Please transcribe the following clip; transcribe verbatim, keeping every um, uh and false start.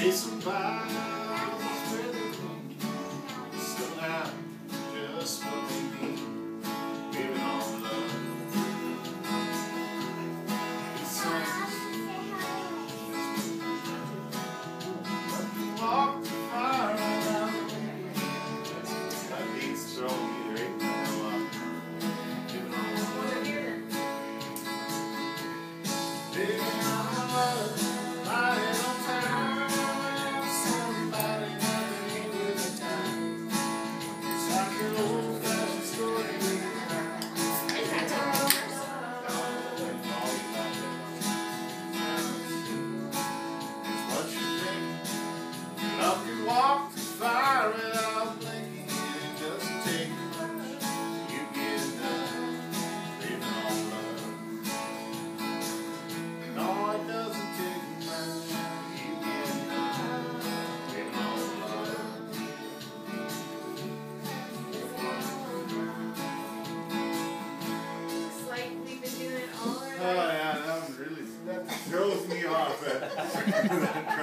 somebody still have just what they need, giving all love. Walk the fire right out of the way. That beat's throwing me right now up. Giving all love. Living on love. Lying on time. Somebody got me with a time. It's like an old fashioned story. Love you walk the fire without blinking. It doesn't take much. You get it done. Living on love. No, it doesn't take much. You get it done. Living on love. Looks like we've been doing it all our Oh yeah, that one really that throws me off.